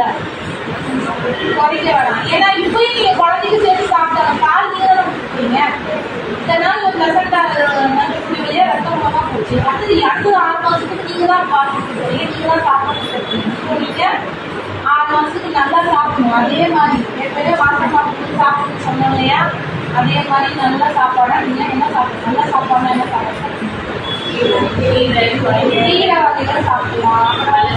குறைக்க வேணாம். ஏன்னா இப்போயும் நீங்கள் குழந்தைக்கு சேர்த்து சாப்பிட்டாங்க பால் நீங்கள் தான் கொடுக்குறீங்க. இதனால் ஒரு பிளசண்டாக நன்றி வழியாக ரத்த மூலமாக போச்சு. அடுத்தது அடுத்தது ஆறு மாதத்துக்கு நீங்கள் தான் பால் கொடுக்குறீங்க, நீங்கள் தான் சாப்பாடு கொடுக்குறீங்க. ஸோ நீங்கள் ஆறு மாதத்துக்கு நல்லா சாப்பிடணும். அதே மாதிரி ஏற்கனவே மாசம் சாப்பிட்டு சாப்பிட்டு சொன்னோம் இல்லையா, அதே மாதிரி நல்ல சாப்பாடாக நீங்கள் என்ன சாப்பிடணும், நல்ல சாப்பாடுனா என்ன சாப்பிடணும், கீரை வகைகள் சாப்பிடலாம்,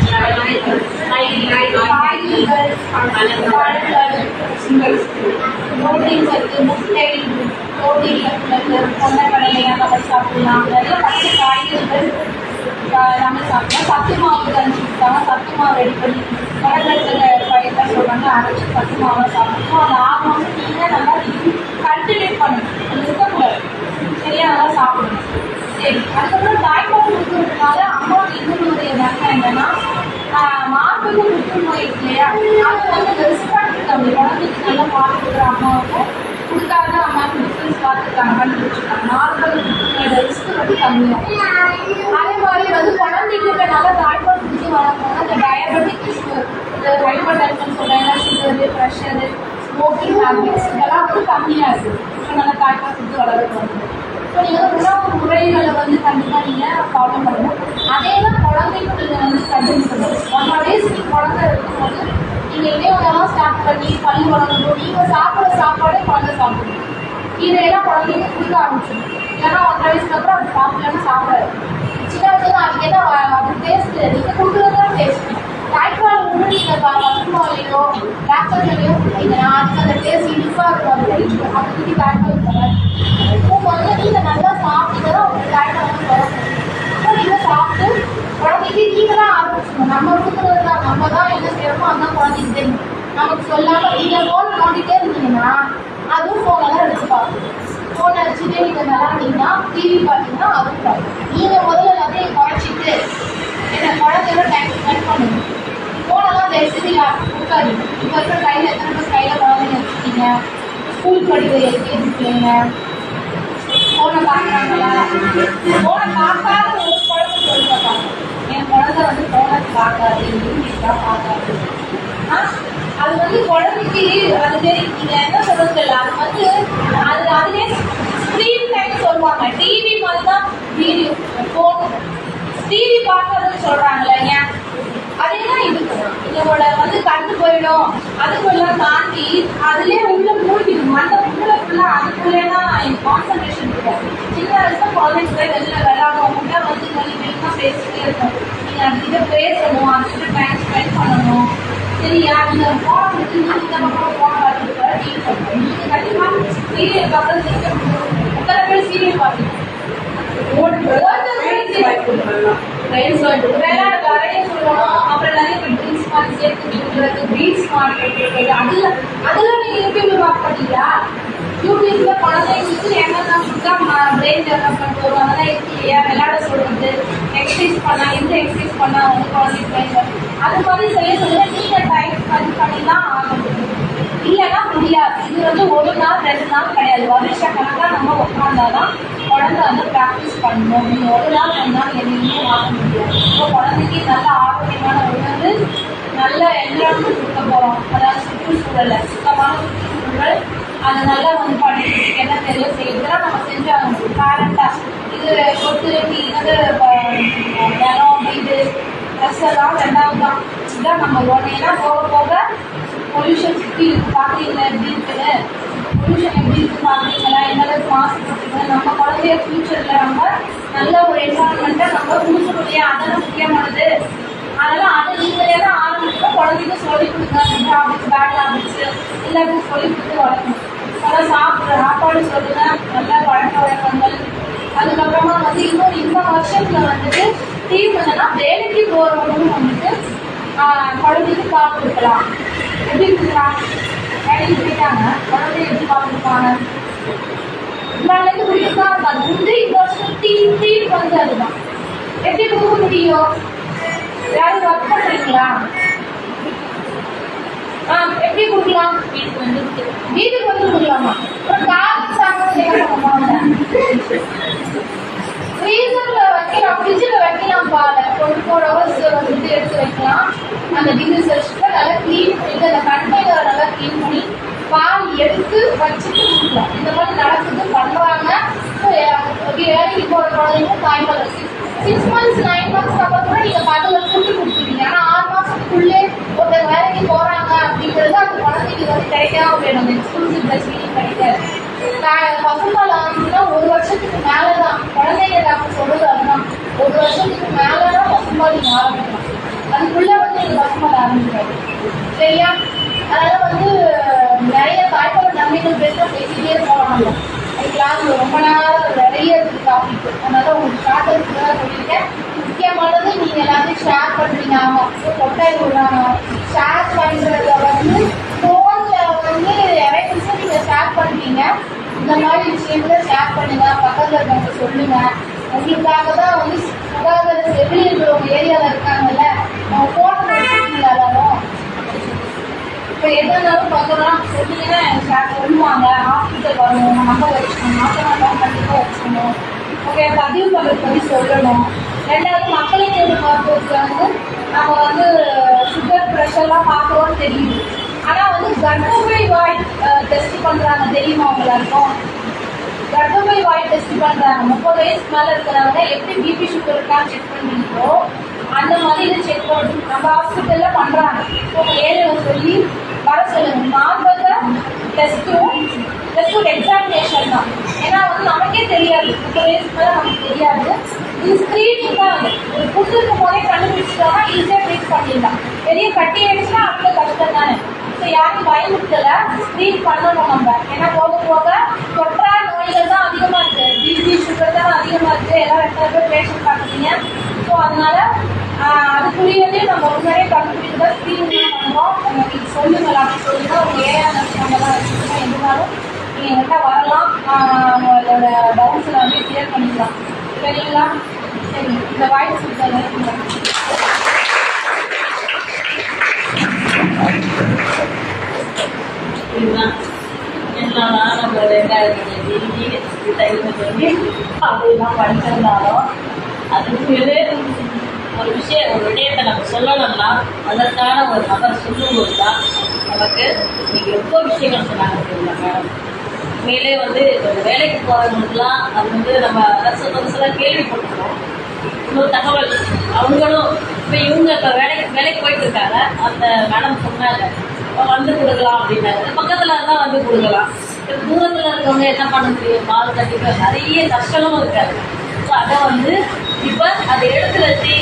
காய்கறிகள், பழங்கள், புரோட்டீன் சத்து, முட்டை, புரோட்டீன் சத்து, கொண்டைக்கடலை அந்த மாதிரி சாப்பிடலாம். நிறைய பச்சை காய்கறிகள் எல்லாமே சாப்பிடலாம். சத்து மாவு கரைச்சி கொடுத்தாங்க, சத்து மாவு ரெடி பண்ணி கடற்கரை பயிரெல்லாம் சொல்கிறாங்க, அரைச்சி சத்து மாவை சாப்பிடணும். அந்த ஆறு மாதம் நீங்கள் நல்லா கல்டிவேட் பண்ணணும், இருக்கக்கூடாது. சரியா? நல்லா சாப்பிடணும். சரி, அதுக்கப்புறம் தாய்ப்பால் கொடுக்கறதுனால அம்மாவுக்கு இன்னொருடைய நன்மை என்னன்னா மார்பக புற்றுநோய் இருக்கு இல்லையா, அது வந்து ரெஸ்பாண்ட் இருக்கு. அப்படி குழந்தைக்கு நல்லா பால் கொடுக்குற அம்மாவுக்கும் கொடுக்காத அம்மாவுக்கு டிஃப்ரென்ஸ் பார்த்துருக்காங்க. பண்ணியிருக்காங்க கண்டுபிடிச்சிருக்காங்க. நார்மல் ரிஸ்க் வந்து கம்மியாக. அதே மாதிரி வந்து குழந்தைக்கு நல்லா தாய்ப்பால் குடிச்சு வளர்க்கணும்னா இந்த டயபெட்டிக் இந்த ஹைப்பர் டென்ஷன் சொல்கிறாங்க, சுகரு, ப்ரெஷரு, ஸ்மோக்கிங் ஹேபிட்ஸ் இதெல்லாம் வந்து கம்மியாக இருக்குது. இப்போ நல்லா தாய்ப்பால் குடிச்சு வளர்க்கணும். ஸோ நீங்கள் உணவு முறைகளை வந்து கண்டிப்பாக நீங்கள் ஃபாலோ பண்ணணும். அதே தான் குழந்தைக்கும் நீங்கள் வந்து கண்டினியூ பண்ணணும். ஒன் டேஸ்க்கு குழந்தை இருக்கும்போது நீங்கள் இதே உணவாக ஸ்டார்ட் பண்ணி பள்ளி வளர்க்கணும். நீங்கள் சாப்பிட்ற சாப்பாடே குழந்தை சாப்பிடணும். இதையெல்லாம் குழந்தைங்க கொடுக்க ஆரம்பிச்சிடும். இல்லைன்னா ஒன்றரை வயசுக்கு அப்புறம் அது சாப்பிடலன்னு சாப்பிடாது. சின்ன வயசுல அதுக்கு என்ன அது டேஸ்ட்டு நீங்கள் கொடுக்குறது தான் டேஸ்ட்டு. தாய்ப்பால் வந்து நீங்கள் பசுமாலையோ லேக்டோஜனையோ கொடுத்தீங்கன்னா அதுக்கு அந்த டேஸ்ட் இனிப்பாக இருக்கும். அது லைஃப் அதை பற்றி தாய்ப்பால் தராது. இப்போ வந்து நீங்கள் நல்லா சாப்பிட்டு தான் உங்களுக்கு தாய்ப்பால் வந்து வரும். இப்போ நீங்கள் சாப்பிட்டு குழந்தைக்கு நீங்கள் தான் ஆரம்பிச்சிடணும். நம்ம கொடுக்குறது தான் நம்ம தான் என்ன செய்யறோமோ அதுதான் குழந்தைக்கு தெரியும். நமக்கு சொல்லாமல் நீங்கள் ஃபோன் நோண்டிகிட்டே இருந்தீங்கன்னா அதுவும் ஃபோனில் தான் எடுத்து பார்க்கணும். ஃபோனை வச்சுட்டு நீங்கள் விளாண்டிங்கன்னா டிவி பார்த்தீங்கன்னா அதுவும் பார்க்கணும். நீங்கள் முதல்ல எல்லாத்தையும் குறைச்சிட்டு என்ன குழந்தையோட டைம் ஸ்பெண்ட் பண்ணணும். ஃபோனெல்லாம் தயவுசெய்து யாருக்கும் கொடுக்காதீங்க. இப்போ இருக்கிற கையில் எத்தனை பேர் கையில் குழந்தைங்க வச்சுருக்கீங்க? ஸ்கூல் படிக்கிற எல்கேஜி பிள்ளைங்க ஃபோனை பார்க்குறாங்களா? ஃபோனை பார்க்காத ஒரு குழந்தை சொல்லி பார்ப்பாங்க, என் குழந்தை வந்து ஃபோனை பார்க்காது, இங்கிலீஷ்லாம் பார்க்காது. ஆ அது வந்து குழந்தைக்கு அது தெரியும். நீங்கள் என்ன சொல்றது இல்லை, அது வந்து அது அதுலேயே ஸ்க்ரீன் டைம் சொல்லுவாங்க. டிவி மாதிரி தான் வீடியோ ஃபோன் டிவி பார்க்கறதுன்னு சொல்கிறாங்களே, ஏன் அதே தான் இருக்கு. இதோட வந்து கண்டு போயிடும். அதுக்குள்ளெல்லாம் தாண்டி அதுலேயே உள்ள மூழ்கிடும். அந்த உள்ள ஃபுல்லாக அதுக்குள்ளே தான் கான்சன்ட்ரேஷன் இருக்கும். சின்ன வயசுல குழந்தைங்க போய் வெளில விளையாடும். உள்ள வந்து வெளி வெளிலாம் பேசிட்டே இருக்கும். நீங்கள் அதுக்கிட்ட பேசணும், அதுக்கிட்ட டைம் ஸ்பெண்ட் பண்ணணும். சரியா? நீங்கள் ஃபோனை வந்து நீங்கள் இந்த பக்கம் ஃபோனை பார்த்துட்டு டிவி பார்க்கணும். நீங்கள் கண்டிப்பாக சீரியல் பார்க்கறது எத்தனை பேர் சீரியல் பார்க்கணும்? விளையாட நிறைய சொல்லணும். அப்புறம் நிறைய ட்ரிங்க்ஸ் மாதிரி சேர்த்து கொடுக்குறது, ட்ரீட்ஸ் மாதிரி அதுல அதெல்லாம் நீங்க யூடியூப்ல பார்க்க மாட்டீங்களா? யூடியூப்ல குழந்தைங்களுக்கு என்னென்ன ஃபுட்டா பிரெயின் டெவலப்மெண்ட் வரும் அதெல்லாம் இருக்கு இல்லையா? விளையாட சொல்றது, எக்ஸசைஸ் பண்ணா எந்த எக்ஸசைஸ் பண்ணா வந்து குழந்தைக்கு பிரெயின் அது மாதிரி செய்ய சொல்ல நீங்க டைம் ஸ்பெண்ட் பண்ணி தான் ஆகணும். இல்லைன்னா முடியாது. இது வந்து ஒரு நாள் ரெண்டு நாள் கிடையாது. வருஷ கணக்காக நம்ம உட்காந்தாதான் குழந்தை வந்து ப்ராக்டிஸ் பண்ணணும். நீங்கள் ஒரு நாள் ரெண்டு நாள் எதுவுமே வாங்க முடியாது. இப்போ குழந்தைக்கு நல்ல ஆரோக்கியமான உணவு, நல்ல என்விரான்மெண்ட் கொடுக்க போகிறோம். அதாவது சுற்றுச்சூழலை சுத்தமான சுற்றுச்சூழல் அதை நல்லா வந்து படிக்கிறதுக்கு என்ன தெரியும் செய்யறதுலாம் நம்ம செஞ்சாகணும். பேரண்டாக இது கொத்து இது நிலம் வீடு ட்ரெஸ் எல்லாம் ரெண்டாவது தான். இதுதான் நம்ம ஒன்று ஏன்னா போக போக பொல்யூஷன் சுற்றி இருக்கு பார்க்குறீங்களா எப்படி இருக்குது, பொல்யூஷன் எப்படி இருக்கு பார்க்குறீங்களா, எந்தளவுக்கு மாசுபட்டுருக்கு. நம்ம குழந்தைய ஃபியூச்சரில் நம்ம நல்ல ஒரு என்வரான்மெண்ட்டை நம்ம கொடுக்க முடியாது. அதெல்லாம் முக்கியமானது. அதெல்லாம் அதை நீங்களே தான் ஆரம்பிச்சுன்னா குழந்தைக்கு சொல்லிக் கொடுங்க. குட் ஹாபிட்ஸ் பேட் ஹாபிட்ஸ் எல்லாத்தையும் சொல்லிக் கொடுத்து வளர்க்கணும். நல்லா சாப்பிட்ற சாப்பாடு சொல்லுங்க, நல்ல பழக்க வழக்கங்கள். அதுக்கப்புறமா வந்து இன்னும் இந்த வருஷத்துல வந்துட்டு தீம் என்னன்னா வேலைக்கு போகிறவங்களும் வந்துட்டு குழந்தைக்கு பால் கொடுக்கலாம். எப்படி கொடுக்கலாம்? வேலைக்கு போயிட்டாங்க, குழந்தைய எப்படி பால் கொடுப்பாங்க? வேலைக்கு குடிக்கிறதா இருக்காது. வந்து இந்த வருஷம் தீம் தீம் வந்து அதுதான். எப்படி கொடுக்க முடியும்? யாரும் ஒர்க் பண்ணுறீங்களா? ஆ எப்படி கொடுக்கலாம்? வீட்டுக்கு வந்து வீட்டுக்கு வந்து கொடுக்கலாமா? ஒரு கார் சாப்பிட்டு என்ன பண்ணுவாங்க? ஃப்ரீசர்ல வைக்கலாம், ஃப்ரிட்ஜில் வைக்கலாம். பாலை டுவெண்ட்டி ஃபோர் ஹவர்ஸ் வந்துட்டு எடுத்து வைக்கலாம். அந்த டிகிரி செல்சியஸில் நல்லா க்ளீன் பண்ணிட்டு அந்த கண்டெய்னரை நல்லா க்ளீன் பண்ணி பால் எடுத்து வச்சுட்டு கொடுக்கலாம். இந்த மாதிரி நடக்குது பண்ணுறாங்க. வேலைக்கு போகிற குழந்தைங்க தாய்ப்பால் சிக்ஸ் மந்த்ஸ் நைன் மந்த்ஸ் அப்புறம் கூட நீங்கள் பகலில் ஃபுட்டு கொடுத்துருவீங்க. ஆனால் ஆறு மாதத்துக்குள்ளே ஒருத்தர் வேலைக்கு போகிறாங்க அப்படிங்கிறது அந்த குழந்தைக்கு வந்து கிடைக்காம போயிடும். அந்த எக்ஸ்க்ளூசிவ் பிரஸ்ட் ஃபீடிங் கிடைக்காது. பசும்பால் ஆரம்பிச்சுன்னா ஒரு வருஷத்துக்கு மேலே தான் குழந்தைங்க டாக்டர் சொல்கிறது அதுதான். ஒரு வருஷத்துக்கு மேலே தான் பசும்பால் நீங்கள் ஆரம்பிக்கலாம். அதுக்குள்ளே வந்து நீங்கள் பசும்பால் ஆரம்பிக்கிறாங்க. சரியா? அதனால் வந்து நிறைய தாய்ப்பால் நன்மைகள் பேச பேசிக்கிட்டே போகிறாங்க. கிளாஸ் ரொம்ப நேரம் நிறைய இருக்குது டாபிக். அதனால உங்களுக்கு ஷார்ட் இருக்குதான் சொல்லியிருக்கேன். முக்கியமானது நீங்கள் எல்லாத்தையும் ஷேர் பண்ணுறீங்க. ஆமாம், கொட்டாய் விடுறாங்க. ஷேர் பண்ணுறத வந்து ஃபோனில் வந்து நிறைய விஷயம் நீங்கள் ஷேர் பண்ணுறீங்க. இந்த மாதிரி விஷயங்களை ஷேர் பண்ணுங்க, பக்கத்தில் இருக்கவங்க சொல்லுங்க. உங்களுக்காக தான் வந்து சுகாதார செவிலியர்கள் உங்கள் ஏரியாவில் இருக்காங்கல்ல, அவங்க ஃபோன் வச்சுருக்கீங்களா? எல்லாரும் இப்போ எது இருந்தாலும் பக்கம்லாம் சொன்னீங்கன்னா ஷேர் சொல்லுவாங்க. ஹாஸ்பிட்டல் வரணும், நம்பர் வச்சுக்கணும், மாற்றலாம் கண்டிப்பாக வச்சுக்கணும். ஓகே, பதிவு பண்ணுறது பற்றி சொல்லணும். ரெண்டாவது மக்களுக்கு எது மருத்துவத்தில் வந்து நம்ம வந்து சுகர் ப்ரெஷர்லாம் பார்க்குறோன்னு தெரியுது. ஆனால் வந்து கர்ப்பப்பை வாய் டெஸ்ட் பண்ணுறாங்க தெரியுமா எல்லாருக்கும்? கர்ப்பப்பை வாய் டெஸ்ட் பண்ணுறாங்க. முப்பது வயசுக்கு மேலே இருக்கிறவங்க எப்படி பிபி சுகர் இருக்கான்னு செக் பண்ணுறீங்களோ அந்த மாதிரி இதை செக் பண்ணணும். நம்ம ஹாஸ்பிட்டலில் பண்ணுறாங்க. ஸோ ஏழு சொல்லி வர சொல்லுங்க. நார்மலாக டெஸ்ட்டும் ஜஸ்ட் ஒரு எக்ஸாமினேஷன் தான். ஏன்னா வந்து நமக்கே தெரியாது, முப்பது வயசுக்கு மேலே நமக்கு தெரியாது. இது ஸ்க்ரீனிங் தான். வந்து ஒரு புது இருக்கும் போதே கண்டுபிடிச்சிட்டோம்னா ஈஸியாக ட்ரீட் பண்ணிடலாம். பெரிய கட்டி ஆயிடுச்சுன்னா அவ்வளோ கஷ்டம் தானே. ஸோ யாரும் பயமுறுத்தல, ஸ்க்ரீன் பண்ணணும் நம்ம. ஏன்னா போக போக தொற்றா நோய்கள் தான் அதிகமாக இருக்குது, பிபி சுகர் தான் அதிகமாக இருக்குது. எல்லாம் ரெண்டாயிரம் பேர் பேஷண்ட் பார்க்குறீங்க. ஸோ அதனால அதுக்குரியதே நம்ம முன்னாடியே கண்டுபிடிச்சு தான் ஸ்க்ரீன் பண்ணுறோம். உங்களுக்கு சொல்லுங்கள் அப்படின்னு சொல்லுங்க. உங்கள் ஏஆர் நம்பர்லாம் வச்சுக்கோங்க. எதுனாலும் நீங்கள் எங்கிட்ட வரலாம். உங்களோட டவுட்ஸில் வந்து கிளியர் பண்ணிக்கலாம். சரிங்களா? சரி, இந்த வாய்ஸ் கொடுத்தா என்னன்னா நம்ம ரெண்டாயிரத்தி அப்படிலாம் படிச்சிருந்தாலும் அதுக்கு ஒரு விஷயம் ஒரு விடயத்தை நம்ம சொல்லணும்னா அதற்கான ஒரு நபர் சொல்லும்போது தான் நமக்கு இன்னைக்கு எவ்வளோ விஷயங்கள் சொன்னாங்க தெரியுமா மேடம். உண்மையிலே வந்து வேலைக்கு போகிறவங்களுக்குலாம் அது வந்து நம்ம அரசு அரசுலாம் கேள்விப்பட்டிருக்கோம். இன்னொரு தகவல் அவங்களும் இப்போ இவங்க இப்போ வேலைக்கு வேலைக்கு போயிட்டு இருக்காங்க. அந்த மேடம் சொன்னாங்க வந்து கொடுக்கலாம் அப்படின்னாங்க. பக்கத்தில் இருந்தால் வந்து கொடுக்கலாம். தூரத்தில் இருக்கவங்க என்ன பண்ண முடியும்? பால் கட்டிக்க நிறைய கஷ்டமும் இருக்காது. ஸோ அதை வந்து இப்போ அதை எடுத்து வச்சு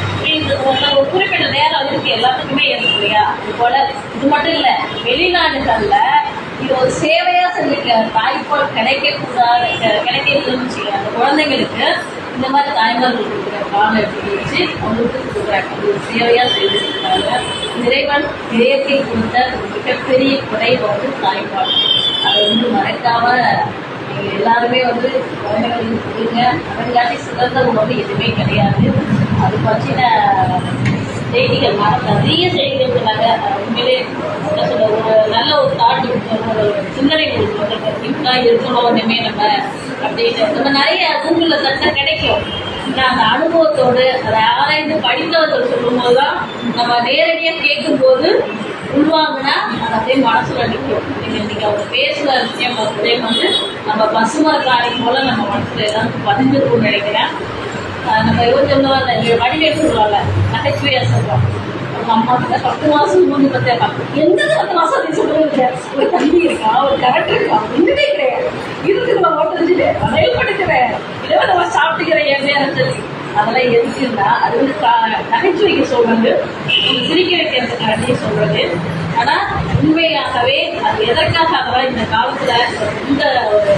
ஒரு குறிப்பிட்ட நேரம் இருக்கு எல்லாத்துக்குமே இருக்கு இல்லையா? இது போல இது மட்டும் இல்லை, வெளிநாடுகளில் இது ஒரு சேவையாக செஞ்சுக்க தாய்ப்பால் கிடைக்கக்கூடாது கிடைக்கிறதுன்னு செய்யலாம். அந்த குழந்தைங்களுக்கு இந்த மாதிரி தாய்மார்கள் கொடுக்குற பாலை எப்படி வச்சு அவங்களுக்கு கொடுக்குறாங்க. அது ஒரு சேவையாக செய்திருக்கிறாங்க. இறைவன் இறையத்தை கொடுத்த மிகப்பெரிய குறை வந்து தாய்ப்பால். அதை வந்து மறைக்காம நீங்கள் எல்லாருமே வந்து குழந்தைங்களுக்கு கொடுங்க. அதற்காட்டி சுதந்திரம் வந்து எதுவுமே கிடையாது. அது பற்றின செய்திகள் மரம் நிறைய செய்திகள் சொன்னாங்க. உண்மையிலே என்ன சொல்ல ஒரு நல்ல ஒரு தாட் ஒரு சிந்தனை கொடுத்து இப்படிலாம் இருக்கணும் இனிமே நம்ம அப்படின்னு நம்ம நிறைய கூகுளில் தட்டை கிடைக்கும். ஆனால் அந்த அனுபவத்தோடு அதை ஆராய்ந்து படித்தவர்கள் சொல்லும்போது தான் நம்ம நேரடியாக கேட்கும்போது உள்வாங்கினா அது அப்படியே மனசுல நிற்கும். நீங்கள் இன்னைக்கு அவங்க பேசுகிற விஷயம் அப்படியே வந்து நம்ம பசுமர காணி போல நம்ம மனசுல ஏதாவது பதிஞ்சிருக்கும்னு நினைக்கிறேன். நம்ம இருபத்தொன்னு வடிவேல் சொல்லுவாங்க, நகைச்சுவையா சொல்லுவோம். அவங்க அம்மா கிட்ட பத்து மாசம் மூணு பத்தேன் எந்த பத்து மாசம் அப்படி சொல்லுங்க. ஒரு தண்ணி இருக்கா, ஒரு கரெக்ட் இருக்கா, ஒண்ணுமே கிடையாது. இருக்குதுல ஓட்டு வச்சுட்டு அதையும் படிக்கிறேன், இதோ நம்ம சாப்பிட்டுக்கிறேன் என் நேரம் சொல்லி அதெல்லாம் எதுக்குன்னா அது வந்து நகைச்சுவைக்கு சொல்றது, சிரிக்க வைக்கிறதுக்காண்டி சொல்றது. ஆனா உண்மையாகவே அது எதற்காக அதெல்லாம் இந்த காலத்துல இந்த ஒரு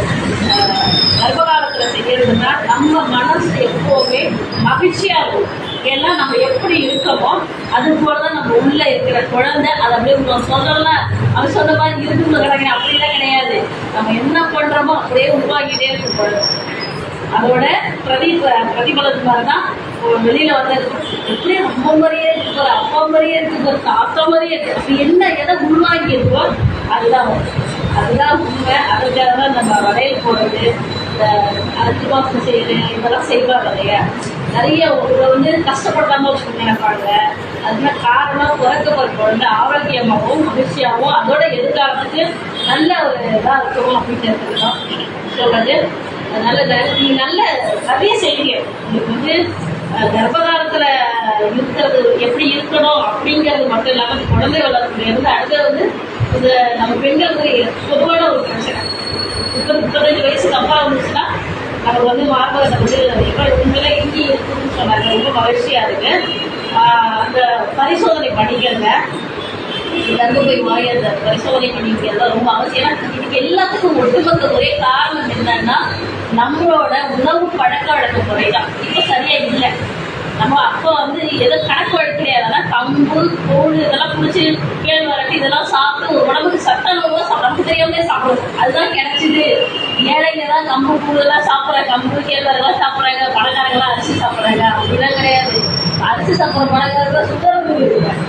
கர்ப்ப காலத்துல செய்யறதுன்னா நம்ம மனசு எப்பவுமே மகிழ்ச்சியா இருக்கும். ஏன்னா நம்ம எப்படி இருக்கோமோ அது போலதான் நம்ம உள்ள இருக்கிற குழந்தை அது அப்படியே சொல்லலாம். அவன் சொன்ன மாதிரி இருக்குன்னு கிடையாது, அப்படிலாம் கிடையாது. நம்ம என்ன பண்றோமோ அப்படியே உருவாக்கிட்டே இருக்கும் குழந்தை. அதோட பிரதி பிரதிபலத்து மாதிரிதான் வெளியில வந்து எப்படி அம்மா மாதிரியே இருக்கு, ஒரு அப்பா மாதிரியே இருக்கு, ஒரு தாத்தா மாதிரியே இருக்கு. அப்படி என்ன எதை உருவாக்கி இருக்கோ அதுதான் அதுதான் உண்மை. அதுக்காக தான் நம்ம வளையல் போடுறது, இந்த அஞ்சு மாசம் செய்யுது இதெல்லாம் செய்வாங்க இல்லையா. நிறைய ஒரு வந்து கஷ்டப்படாம வச்சுக்கணும் நினைப்பாங்க. அதுக்கு காரணம் பிறக்க போற குழந்தை ஆரோக்கியமாகவும் மகிழ்ச்சியாகவும் அதோட எதிர்காலத்துக்கு நல்ல ஒரு இதா இருக்கணும் அப்படின்னு தான் சொல்றது. அதனால நீங்க நல்ல நிறைய செய்வீங்க. உங்களுக்கு வந்து கர்ப்பகாலத்துல இருக்கிறது எப்படி இருக்கணும் அப்படிங்கிறது மட்டும் இல்லாம குழந்தை வளர்ப்புல இருந்து அடுத்தது வந்து இந்த நம்ம பெண்களுக்கு பொதுவான ஒரு பிரச்சனை. முப்பது முப்பத்தஞ்சு வயசுக்கு அப்பா வந்துச்சுன்னா நமக்கு வந்து மார்பகத்தை வந்து இப்போ உண்மையில இங்கி இருக்குன்னு சொன்னாங்க. ரொம்ப மகிழ்ச்சியா இருக்கு. அந்த பரிசோதனை பண்ணிக்கிறங்க, கர்ப்பப்பை வாய் அந்த பரிசோதனை பண்ணிக்கிறது ரொம்ப அவசியம். ஏன்னா இதுக்கு எல்லாத்துக்கும் ஒட்டுமொத்த ஒரே காரணம் என்னன்னா நம்மளோட உணவு பழக்க வழக்க முறைதான் இப்போ சரியா இல்லை. நம்ம அப்போ வந்து எதோ கணக்கு வழக்கு கிடையாது. அதெல்லாம் கம்பு கூழ் இதெல்லாம் குடிச்சு கேழ்வரட்டு இதெல்லாம் சாப்பிட்டு ஒரு உடம்புக்கு சத்தானவங்க நமக்கு தெரியாமலே சாப்பிடுவோம். அதுதான் கிடைச்சிது. ஏழைங்க தான் கம்பு கூழ் எல்லாம் சாப்பிட்றாங்க, கம்பு கேழ்வரகுலாம் சாப்பிட்றாங்க, பணக்காரங்களாம் அரிசி சாப்பிட்றாங்க அப்படிலாம் கிடையாது. அரிசி சாப்பிட்ற பணக்காரங்க சுத்தரம் இருக்குது.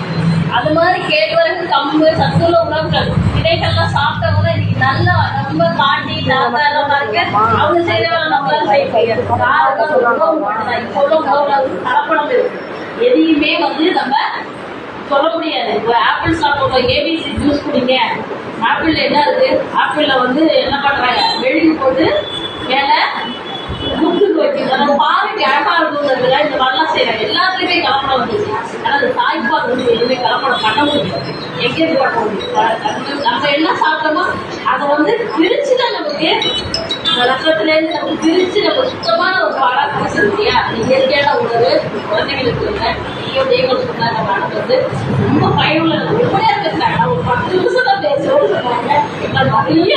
அது மாதிரி கேழ்வரகு கம்பு சத்துள்ள உணவுகள் இதைகள்லாம் சாப்பிட்டவங்க இன்னைக்கு நல்லா ரொம்ப பாட்டி தாத்தா எல்லாம் பாருங்க அவங்க செய்த வேலை நம்மளால செய்ய முடியாது. காரணம் உணவு மட்டும்தான். இப்போ உள்ள உணவுல கலப்படம் இருக்கு. எதையுமே வந்து நம்ம சொல்ல முடியாது. இப்போ ஆப்பிள் சாப்பிடுவோம், ஏபிசி ஜூஸ் குடிங்க. ஆப்பிள் என்ன இருக்கு? ஆப்பிள்ல வந்து என்ன பண்றாங்க, மெழுகு போட்டு மேல முட்டுக்கு வைக்கிறாங்க. பாருங்க அழகா இருக்குங்கிறதுல இந்த மாதிரிலாம் செய்யறாங்க. எல்லாத்துலயுமே கலப்படம் வந்துச்சு. ஆனா அந்த தாய்ப்பால் வந்து எதுவுமே கலப்படம் பண்ண முடியாது. எங்கே போட முடியும்? நம்ம என்ன சாப்பிட்டோமோ அதை வந்து பிரிச்சுதான் நமக்கு ரத்தத்துல இருந்து நம்ம பிரிச்சு நம்ம சுத்தமான ஒரு பாலா கிடைச்சது இல்லையா? இயற்கையான உணவு குழந்தைகளுக்கு இல்லை. நீங்க தேவல் சொன்னாங்க மனம் வந்து ரொம்ப பயனுள்ளது. உண்மையா பேசுறாங்க. ஒரு பத்து நிமிஷம் தான் பேசுவோம் சொன்னாங்க. நிறைய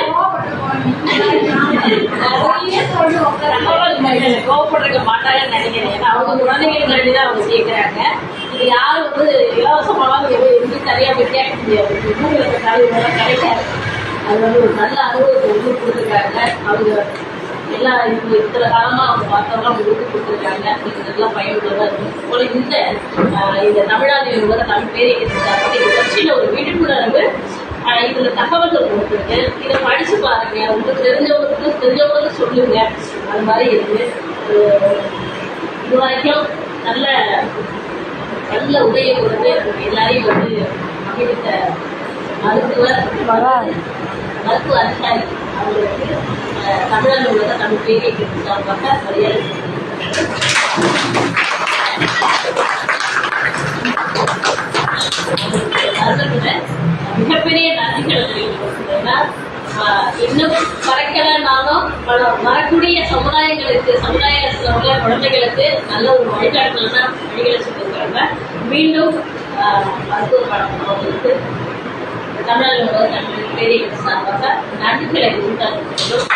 கோவப்படுறதுக்கு மாட்டாங்கன்னு நினைக்கிறேன். ஏன்னா அவங்க குழந்தைகளுக்கு தான் அவங்க கேட்கிறாங்க. இது யாரும் வந்து இலவசமாக எப்படி சரியா போய் கேட்க முடியாது. ஊர்களுக்கு கிடைக்காது. அது வந்து ஒரு நல்ல அனுபவத்தை வந்து கொடுத்துருக்காங்க. அவங்க எல்லா இவங்க இத்தனை காலமா அவங்க பார்த்தவங்க உங்களுக்கு கொடுத்துருக்காங்க. இது நல்லா பயனுள்ளதா இருக்கும் போல. இந்த இந்த தமிழாதி தமிழ் பேரை கேட்டிருக்காங்க. இதை பற்றின ஒரு விழிப்புணர்வு இதுல தகவல்கள் கொடுத்துருக்கு. இதை படிச்சு பாருங்க. உங்களுக்கு தெரிஞ்சவங்களுக்கு தெரிஞ்சவங்களுக்கு சொல்லுங்க. அது மாதிரி இருக்கு. இது வரைக்கும் நல்ல நல்ல உடையை கொடுத்து எல்லாரையும் வந்து மகிழ்த்த மருத்துவர் மருத்துவ அதிகாரி அவங்களுக்கு தமிழக உலக தமிழ் பேரை கேட்டிருக்காங்க. மரியாதை மிகப்பெரிய நன்றிகள் தெரிவிக்கிறேன். இன்னும் மறக்கலனாலும் வரக்கூடிய சமுதாயங்களுக்கு சமுதாய குழந்தைகளுக்கு நல்ல ஒரு வழிகாட்டுதலான வழிகளை சொல்லியிருக்காங்க. மீண்டும் மருத்துவ படம் அவங்களுக்கு தமிழக தமிழ் பேரை சார்பாக நன்றிகளை உண்டாக்குகிறோம்.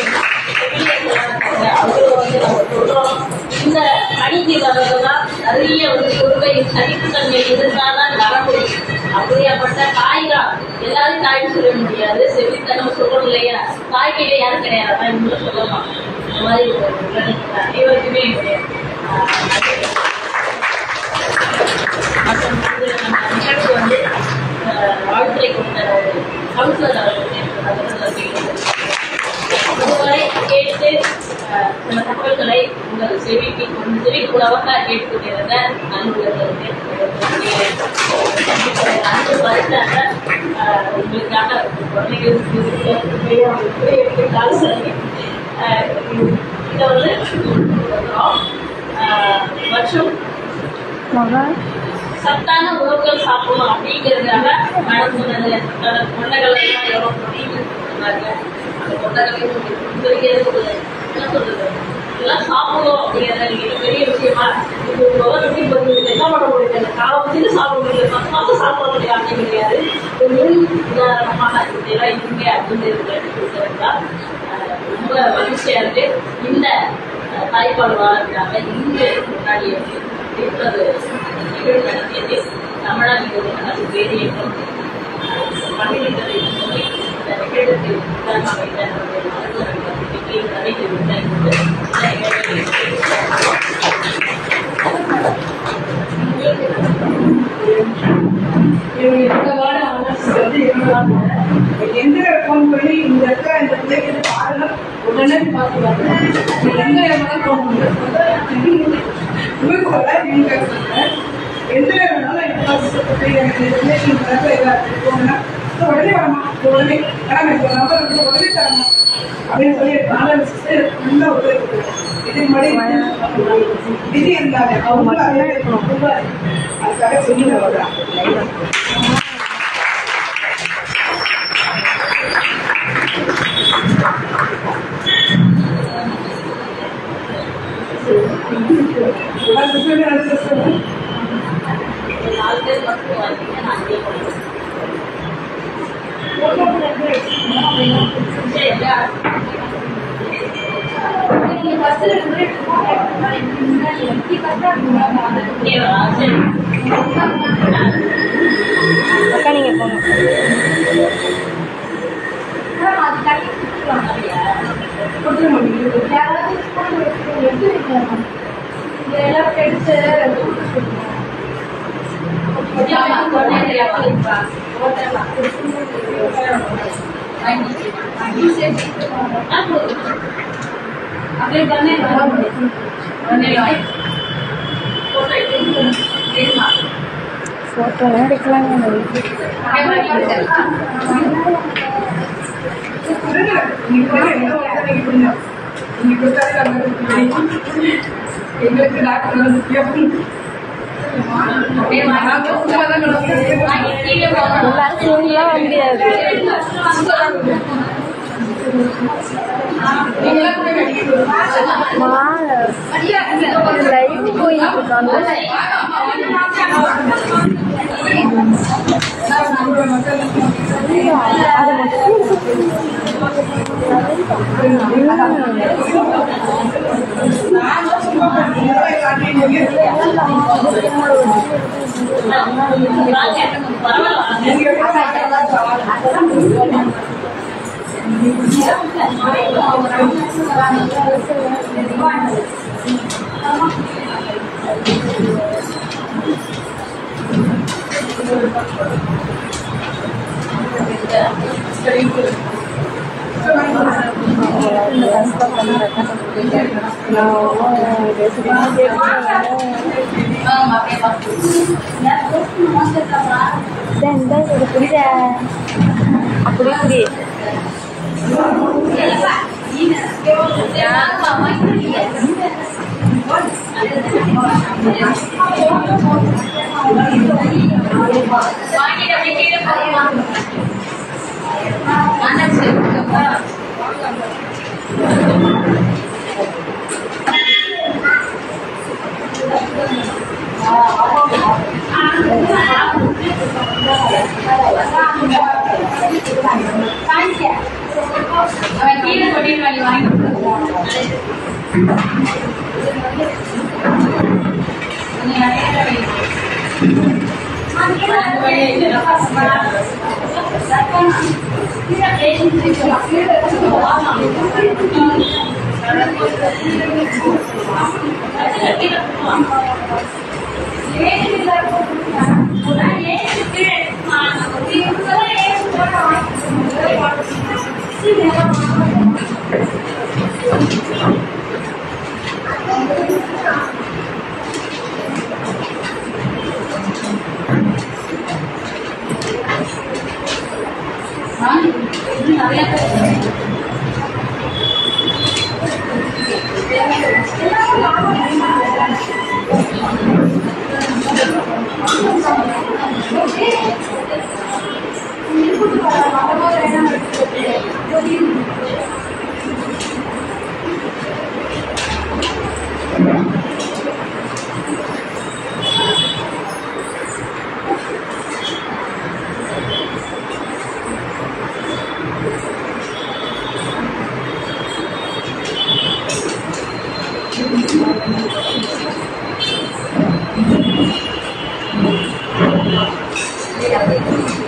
அவங்களும் வந்து நம்ம சொல்றோம். இந்த பணிக்கு வரலாம் நிறைய ஒரு பொறுப்பை சகிப்புத்தன்மை இருந்தால்தான் வர முடியும். அப்படியாப்பட்ட தாய்கா எல்லாரும் தாய்னு சொல்ல முடியாது. செவித்தனம் சொல்றோம் இல்லையா? தாய்கிட்ட யாரும் கிடையாது. அதான் இவங்களும் சொல்லலாம். இந்த மாதிரி அனைவருக்குமே நிகழ்ச்சி வந்து வாழ்த்துறை கொடுத்த ஒரு கவுன்சிலர் அவர்களுக்கு இதுவரை கேட்டு சில தகவல்களை உங்கள் செவிக்கு செவி உணவாக கேட்டுக்கொண்டிருந்த அன்புகளுக்கு அன்பு பரிசாக உங்களுக்காக குழந்தைகளுக்கு சரி இதை வந்து மற்றும் சத்தான உணவுகள் சாப்பிடணும் அப்படிங்கிறதுக்காக மேடம் சொன்னது கொண்டைகள் எவ்வளோ சொன்னாங்க. அந்த கொண்டைகளையும் என்ன சொல்றது இதெல்லாம் சாப்பிடணும் அப்படிங்கிறத நீங்க பெரிய விஷயமா இப்போ எப்படி பண்ணுவீங்க? என்ன பண்ண முடியாது? அந்த காலம் வச்சுட்டு சாப்பிட முடியாது. பத்து மாசம் சாப்பிட முடியாது அப்படி கிடையாது. ஒரு முன் உதாரணமாக இதெல்லாம் இங்க அப்படிங்கிறது ரொம்ப மகிழ்ச்சியா இருக்கு. இந்த தாய்ப்பால் வாழ்க்காக இங்கு முன்னாடி இருப்பது நிகழ்வு நடத்தியது தமிழக அரசு வேதியியக்கம் பணியிடத்தை சொல்லி இந்த நிகழ்வுக்கு உதாரணமாக மருத்துவர்கள் எந்த ஃபோன் பண்ணி இந்த இடத்துல இந்த பிள்ளைக்கு பாருங்க உடனே பார்த்துவாங்க. எந்த இடம்லாம் ஃபோன் பண்ணுங்க நீங்க எந்த வேணாலும் எனக்கு ரிலேஷன் போனா உடனே வரமா உடனே கிளம்பி நம்பர் வந்து உடனே தரமா அப்படின்னு சொல்லி நாலு சிஸ்டர் நல்ல உதவி இதுக்கு முன்னாடி விதி இருந்தாங்க அவங்க அதுக்காக சொல்லி வர்றாங்க. நாலு பேர் மட்டும் வாங்கிங்க. நான் அங்கே போகிறேன். அக்கா நீங்க போங்க. எடுத்து अपने करने फोटो எடுக்கலாங்க எங்களுக்கு டாக்டர் முக்கியம் எல்லாரும் முடியாது லைவ் போயிட்டு இருக்காங்க அப்படி அப்படி கீழே கொட்டிட்டு வாங்கி Yeah.